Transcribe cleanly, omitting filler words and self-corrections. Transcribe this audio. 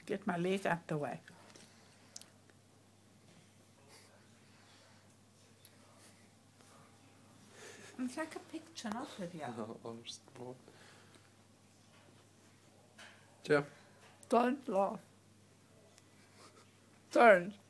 Get my leg out the way. And take a picture, not with you. Jeff. Don't laugh. Don't.